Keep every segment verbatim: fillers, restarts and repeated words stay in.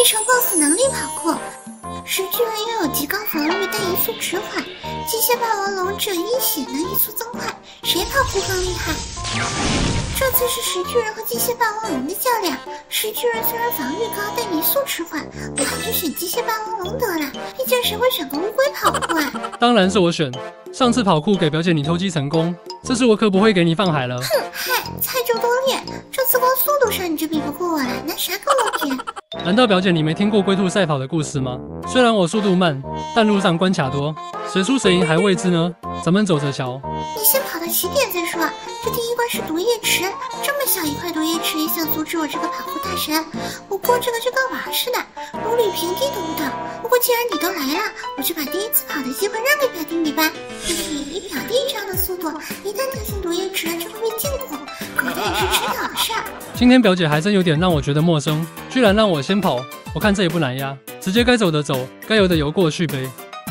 成 B O S S 能力跑酷。石巨人拥有极高防御但移速迟缓，机械霸王龙只有一血能移速增快，谁跑酷更厉害？这次是石巨人和机械霸王龙的较量。石巨人虽然防御高，但移速迟缓，我还是选机械霸王龙得了。毕竟谁会选个乌龟跑酷啊？ 当然是我选。上次跑酷给表姐你偷鸡成功，这次我可不会给你放海了。 哼，嗨，菜就多练。这次光速度上你就比不过我了，拿啥跟我比？ 难道表姐你没听过龟兔赛跑的故事吗？虽然我速度慢，但路上关卡多，谁输谁赢还未知呢。咱们走着瞧。 你先跑到起点再说。这第一关是毒液池，这么小一块毒液池也想阻止我这个跑酷大神？我过这个就跟玩似的，如履平地懂不懂？不过既然你都来了，我就把第一次跑的机会让给表弟你吧。嘿嘿，以表弟这样的速度，一旦掉进毒液池就会被禁锢，狗蛋也是迟早的事儿。 今天表姐还真有点让我觉得陌生，居然让我先跑，我看这也不难呀，直接该走的走，该游的游过去呗。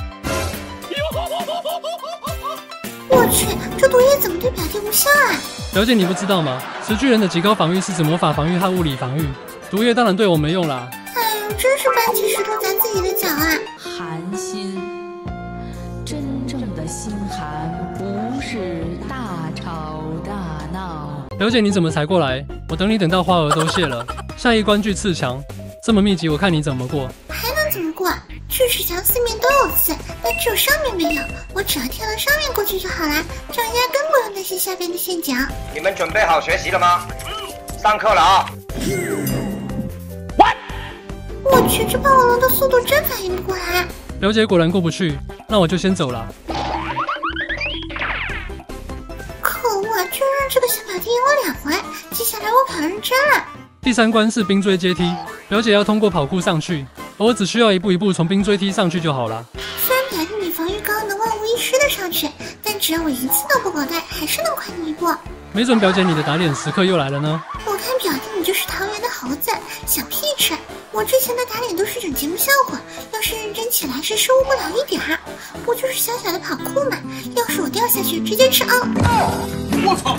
我去，这毒液怎么对表弟无效啊？ 表姐你不知道吗？石巨人的极高防御是指魔法防御和物理防御，毒液当然对我没用啦。 哎呦，真是搬起石头砸自己的脚啊！ 寒心，真正的心寒不是大吵大闹。 表姐你怎么才过来？我等你等到花儿都谢了。下一关巨刺墙，这么密集，我看你怎么过。 还能怎么过？巨齿墙四面都有刺，但只有上面没有。我只要跳到上面过去就好啦，这样压根不用担心下边的陷阱。 你们准备好学习了吗？上课了啊！ 我去，这霸王龙的速度真反应不过来。 表姐果然过不去，那我就先走了。 可恶啊！居然让这个小表弟赢我两回，接下来我跑认真了。 第三关是冰锥阶梯，表姐要通过跑酷上去，而我只需要一步一步从冰锥梯上去就好了。 虽然表弟你防御高，能万无一失的上去，但只要我一次都不狗带，还是能快你一步。 没准表姐你的打脸时刻又来了呢。 我看表弟你就是桃园的猴子，想屁吃！我之前的打脸都是整节目效果，要是认真起来是失误不了一点儿。不就是小小的跑酷嘛，要是我掉下去直接吃啊！ 我操！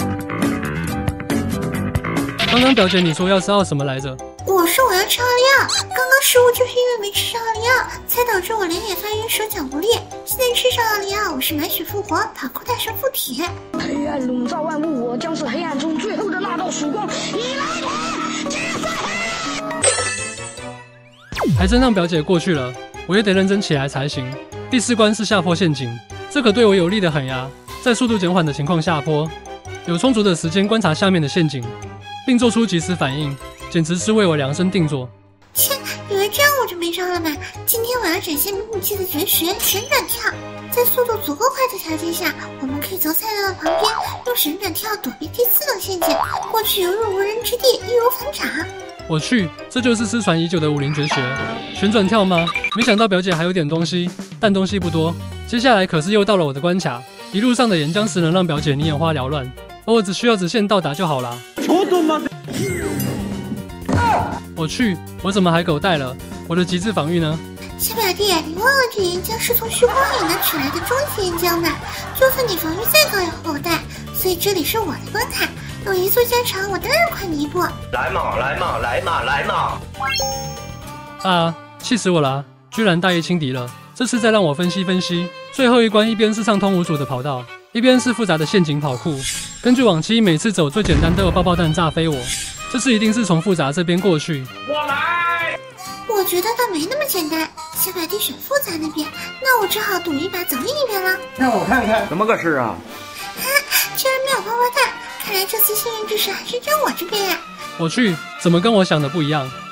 刚刚表姐你说要吃奥什么来着？ 我说我要吃奥利奥，刚刚失误就是因为没吃上奥利奥，才导致我连连发晕手脚无力。现在吃上奥利奥，我是满血复活，跑酷大神附体。 黑暗笼罩万物，我将是黑暗中最后的那道曙光。你来吧，击碎黑！ 还真让表姐过去了，我也得认真起来才行。第四关是下坡陷阱，这可对我有利的很呀。在速度减缓的情况下坡，有充足的时间观察下面的陷阱，并做出及时反应，简直是为我量身定做。 切，以为这样我就没招了吗？今天我要展现迷你期的绝学旋转跳。在速度足够快的条件下，我们可以从赛道的旁边用旋转跳躲避第四等陷阱，过去犹如无人之地，易如反掌。 我去，这就是失传已久的武林绝学旋转跳吗？没想到表姐还有点东西，但东西不多。接下来可是又到了我的关卡，一路上的岩浆石能让表姐你眼花缭乱，而我只需要直线到达就好啦。我去，我怎么还狗带了？我的极致防御呢？ 小表弟，你忘了这岩浆是从虚空里能取来的终极岩浆吗？就算你防御再高也会狗带，所以这里是我的关卡，有移速加长，我当然快你一步。 来嘛，来嘛，来嘛，来嘛！ 啊，气死我了！居然大意轻敌了。这次再让我分析分析。最后一关一边是畅通无阻的跑道，一边是复杂的陷阱跑酷。根据往期，每次走最简单都有爆爆弹炸飞我，这次一定是从复杂这边过去。 我来！ 我觉得倒没那么简单，小表弟选复杂那边，那我只好赌一把走另一边了。 让我看看，怎么个事啊？ 啊，居然没有爆爆弹，看来这次幸运之神还是站我这边呀！ 我去，怎么跟我想的不一样？